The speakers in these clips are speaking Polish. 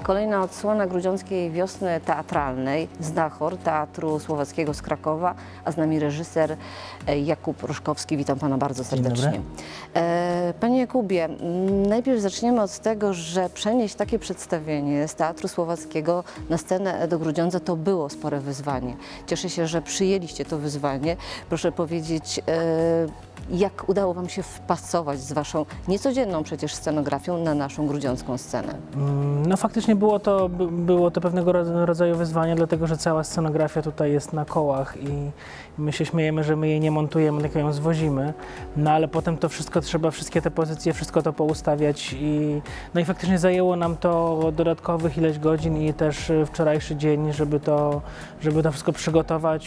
Kolejna odsłona grudziąckiej wiosny teatralnej, Znachor, Teatru Słowackiego z Krakowa, a z nami reżyser Jakub Ruszkowski. Witam Pana bardzo serdecznie. Panie Jakubie, najpierw zaczniemy od tego, że przenieść takie przedstawienie z Teatru Słowackiego na scenę do Grudziądza to było spore wyzwanie. Cieszę się, że przyjęliście to wyzwanie. Proszę powiedzieć, jak udało Wam się wpasować z Waszą niecodzienną przecież scenografią na naszą grudziącką scenę? No faktycznie było to pewnego rodzaju wyzwanie, dlatego że cała scenografia tutaj jest na kołach i my się śmiejemy, że my jej nie montujemy, tylko ją zwozimy, no ale potem to wszystko trzeba, wszystkie te pozycje, wszystko to poustawiać no i faktycznie zajęło nam to dodatkowych ileś godzin i też wczorajszy dzień, żeby to wszystko przygotować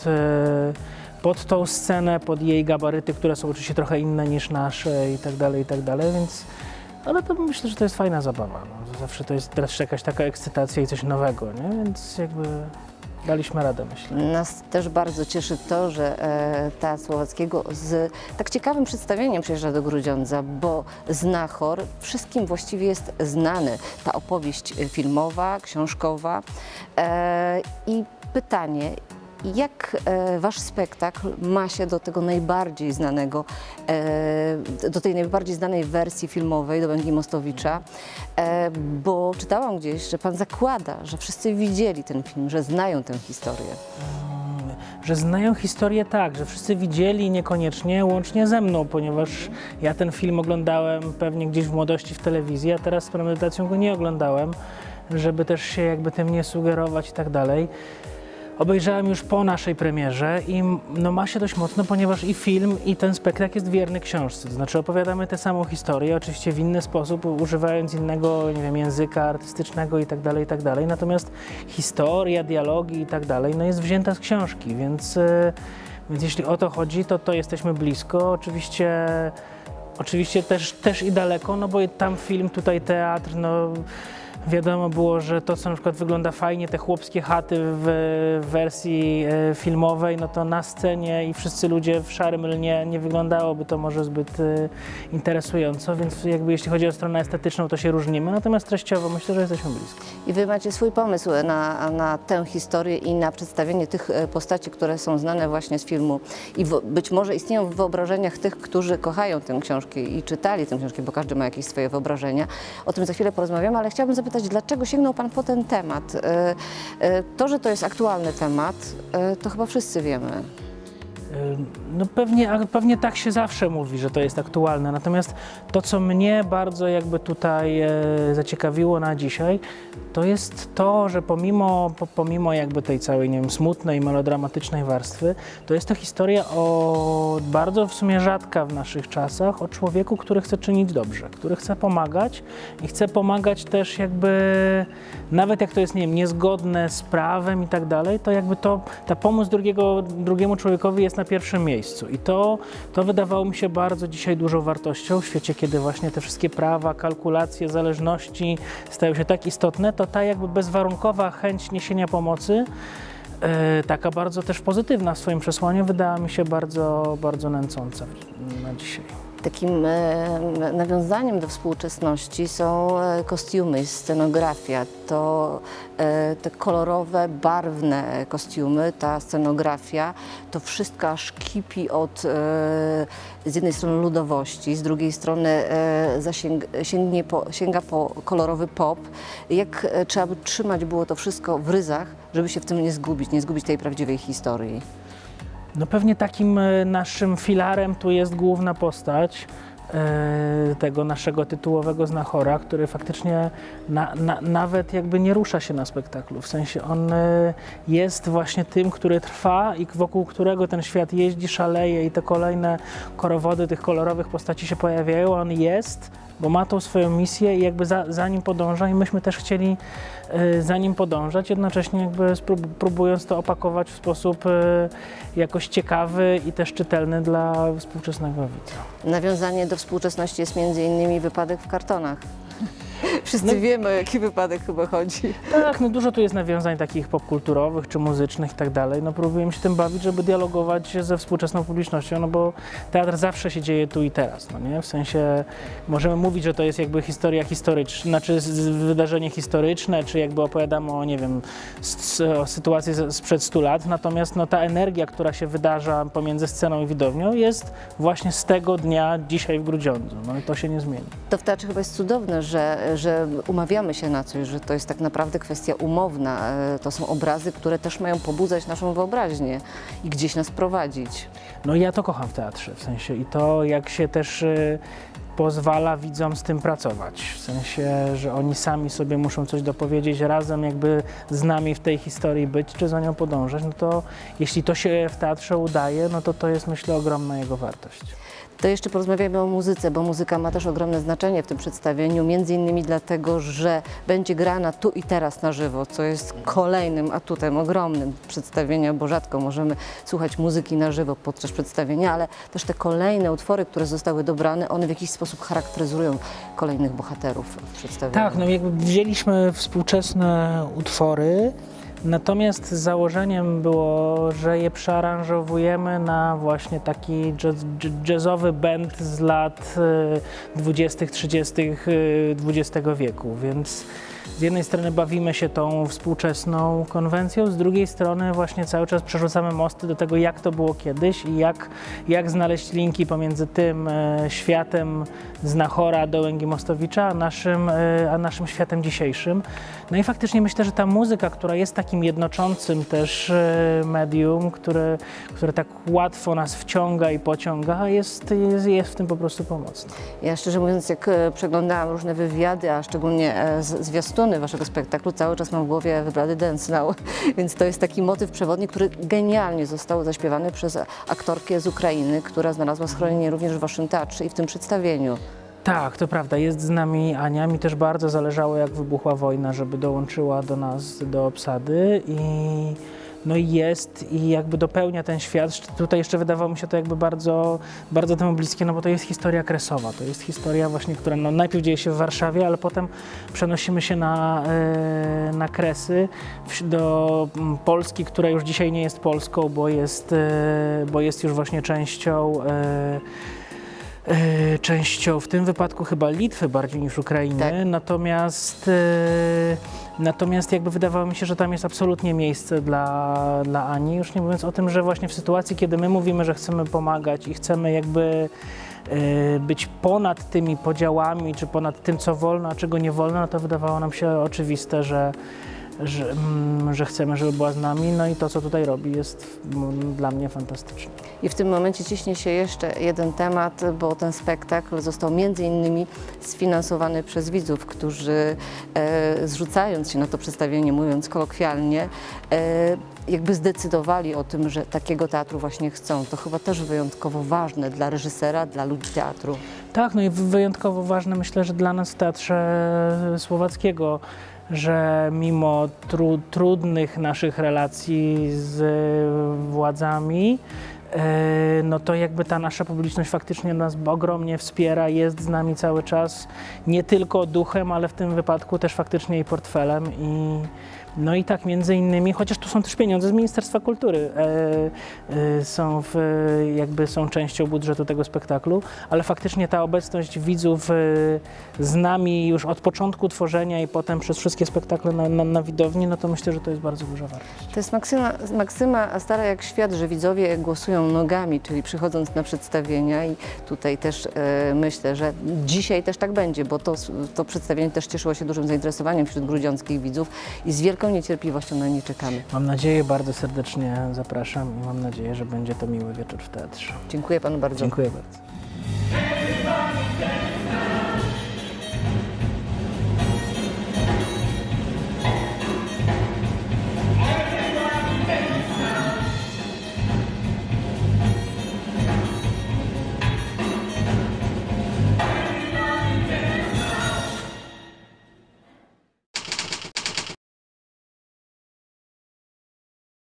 pod tą scenę, pod jej gabaryty, które są oczywiście trochę inne niż nasze i tak dalej, więc ale to myślę, że to jest fajna zabawa. No. Zawsze to jest teraz jakaś taka ekscytacja i coś nowego, nie? Więc jakby daliśmy radę, myślę. Nas też bardzo cieszy to, że Teatr Słowackiego z tak ciekawym przedstawieniem przyjeżdża do Grudziądza, bo Znachor wszystkim właściwie jest znany. Ta opowieść filmowa, książkowa i pytanie, jak Wasz spektakl ma się do tego najbardziej znanego, do tej najbardziej znanej wersji filmowej, do Węgi Mostowicza, bo czytałam gdzieś, że Pan zakłada, że wszyscy widzieli ten film, że znają tę historię. Że znają historię, tak, że wszyscy widzieli, niekoniecznie, łącznie ze mną, ponieważ ja ten film oglądałem pewnie gdzieś w młodości w telewizji, a teraz z premedytacją go nie oglądałem, żeby też się jakby tym nie sugerować i tak dalej. Obejrzałem już po naszej premierze i no ma się dość mocno, ponieważ i film, i ten spektakl jest wierny książce. To znaczy opowiadamy tę samą historię, oczywiście w inny sposób, używając innego, nie wiem, języka artystycznego i tak dalej, natomiast historia, dialogi i tak dalej, no jest wzięta z książki, więc jeśli o to chodzi, to jesteśmy blisko. Oczywiście też i daleko, no bo tam film, tutaj teatr, no wiadomo było, że to, co na przykład wygląda fajnie, te chłopskie chaty w wersji filmowej, no to na scenie i wszyscy ludzie w szarym lnie nie wyglądałoby to może zbyt interesująco, więc jakby jeśli chodzi o stronę estetyczną, to się różnimy, natomiast treściowo myślę, że jesteśmy blisko. I Wy macie swój pomysł na tę historię i na przedstawienie tych postaci, które są znane właśnie z filmu i być może istnieją w wyobrażeniach tych, którzy kochają tę książkę i czytali tę książkę, bo każdy ma jakieś swoje wyobrażenia. O tym za chwilę porozmawiamy, ale chciałabym zapytać, dlaczego sięgnął Pan po ten temat? To, że to jest aktualny temat, to chyba wszyscy wiemy. No pewnie tak się zawsze mówi, że to jest aktualne, natomiast to, co mnie bardzo jakby tutaj zaciekawiło na dzisiaj, to jest to, że pomimo jakby tej całej, nie wiem, smutnej, melodramatycznej warstwy, to jest to historia o bardzo w sumie rzadka w naszych czasach, o człowieku, który chce czynić dobrze, który chce pomagać i chce pomagać też jakby, nawet jak to jest, nie wiem, niezgodne z prawem i tak dalej, to jakby ta pomoc drugiemu człowiekowi jest na pierwszym miejscu i to wydawało mi się bardzo dzisiaj dużą wartością w świecie, kiedy właśnie te wszystkie prawa, kalkulacje, zależności stają się tak istotne, to ta jakby bezwarunkowa chęć niesienia pomocy, taka bardzo też pozytywna w swoim przesłaniu, wydała mi się bardzo, bardzo nęcąca na dzisiaj. Takim nawiązaniem do współczesności są kostiumy i scenografia. To te kolorowe, barwne kostiumy, ta scenografia, to wszystko aż kipi od z jednej strony ludowości, z drugiej strony sięga po kolorowy pop. Jak trzeba by trzymać było to wszystko w ryzach, żeby się w tym nie zgubić tej prawdziwej historii? No pewnie takim naszym filarem tu jest główna postać tego naszego tytułowego Znachora, który faktycznie nawet jakby nie rusza się na spektaklu. W sensie on jest właśnie tym, który trwa i wokół którego ten świat jeździ, szaleje i te kolejne korowody tych kolorowych postaci się pojawiają. On jest, bo ma tą swoją misję i jakby za nim podąża i myśmy też chcieli za nim podążać, jednocześnie jakby próbując to opakować w sposób jakoś ciekawy i też czytelny dla współczesnego widza. Nawiązanie do współczesności jest między innymi wypadek w kartonach. Wszyscy wiemy, o jaki wypadek chyba chodzi. Tak, no dużo tu jest nawiązań takich popkulturowych czy muzycznych i tak dalej. No próbujemy się tym bawić, żeby dialogować ze współczesną publicznością, no bo teatr zawsze się dzieje tu i teraz, no nie? W sensie możemy mówić, że to jest jakby historia historyczna, znaczy wydarzenie historyczne, czy jakby opowiadamy o, nie wiem, o sytuacji sprzed 100 lat, natomiast no ta energia, która się wydarza pomiędzy sceną i widownią jest właśnie z tego dnia dzisiaj w Grudziądzu, no i to się nie zmieni. To w teatrze chyba jest cudowne, że umawiamy się na coś, że to jest tak naprawdę kwestia umowna. To są obrazy, które też mają pobudzać naszą wyobraźnię i gdzieś nas prowadzić. No ja to kocham w teatrze, w sensie i to jak się też pozwala widzom z tym pracować, w sensie, że oni sami sobie muszą coś dopowiedzieć, razem jakby z nami w tej historii być, czy za nią podążać, no to jeśli to się w teatrze udaje, no to jest, myślę, ogromna jego wartość. To jeszcze porozmawiamy o muzyce, bo muzyka ma też ogromne znaczenie w tym przedstawieniu, między innymi dlatego, że będzie grana tu i teraz na żywo, co jest kolejnym atutem ogromnym przedstawienia, bo rzadko możemy słuchać muzyki na żywo podczas przedstawienia, ale też te kolejne utwory, które zostały dobrane, one w jakiś sposób charakteryzują kolejnych bohaterów przedstawienia. Tak, no jakby wzięliśmy współczesne utwory, natomiast założeniem było, że je przearanżowujemy na właśnie taki jazzowy band z lat 20., 30. XX wieku, więc z jednej strony bawimy się tą współczesną konwencją, z drugiej strony właśnie cały czas przerzucamy mosty do tego, jak to było kiedyś i jak znaleźć linki pomiędzy tym światem Znachora, Dołęgi Mostowicza, a naszym światem dzisiejszym. No i faktycznie myślę, że ta muzyka, która jest takim jednoczącym też medium, które tak łatwo nas wciąga i pociąga, jest w tym po prostu pomocna. Ja szczerze mówiąc, jak przeglądałam różne wywiady, a szczególnie zwiastuny waszego spektaklu, cały czas mam w głowie Wybrany Dance Now, więc to jest taki motyw przewodni, który genialnie został zaśpiewany przez aktorkę z Ukrainy, która znalazła schronienie również w waszym teatrze i w tym przedstawieniu. Tak, to prawda, jest z nami Ania. Mi też bardzo zależało, jak wybuchła wojna, żeby dołączyła do nas, do obsady no i jest i jakby dopełnia ten świat. Tutaj jeszcze wydawało mi się to jakby bardzo, bardzo temu bliskie, no bo to jest historia kresowa. To jest historia właśnie, która no najpierw dzieje się w Warszawie, ale potem przenosimy się na Kresy, do Polski, która już dzisiaj nie jest Polską, bo jest już właśnie częścią w tym wypadku chyba Litwy bardziej niż Ukrainy, tak. Natomiast jakby wydawało mi się, że tam jest absolutnie miejsce dla Ani, już nie mówiąc o tym, że właśnie w sytuacji, kiedy my mówimy, że chcemy pomagać i chcemy jakby być ponad tymi podziałami, czy ponad tym, co wolno, a czego nie wolno, no to wydawało nam się oczywiste, że chcemy, żeby była z nami, no i to, co tutaj robi, jest dla mnie fantastyczne. I w tym momencie ciśnie się jeszcze jeden temat, bo ten spektakl został między innymi sfinansowany przez widzów, którzy zrzucając się na to przedstawienie, mówiąc kolokwialnie, jakby zdecydowali o tym, że takiego teatru właśnie chcą. To chyba też wyjątkowo ważne dla reżysera, dla ludzi teatru. Tak, no i wyjątkowo ważne myślę, że dla nas w Teatrze Słowackiego, że mimo trudnych naszych relacji z władzami, no to jakby ta nasza publiczność faktycznie nas ogromnie wspiera, jest z nami cały czas, nie tylko duchem, ale w tym wypadku też faktycznie i portfelem. No i tak między innymi, chociaż tu są też pieniądze z Ministerstwa Kultury, są częścią budżetu tego spektaklu, ale faktycznie ta obecność widzów z nami już od początku tworzenia i potem przez wszystkie spektakle na widowni, no to myślę, że to jest bardzo duża wartość. To jest maksyma stara jak świat, że widzowie głosują nogami, czyli przychodząc na przedstawienia i tutaj też myślę, że dzisiaj też tak będzie, bo to przedstawienie też cieszyło się dużym zainteresowaniem wśród grudziąckich widzów i z wielką niecierpliwością na nie czekamy. Mam nadzieję, bardzo serdecznie zapraszam i mam nadzieję, że będzie to miły wieczór w teatrze. Dziękuję panu bardzo. Dziękuję bardzo.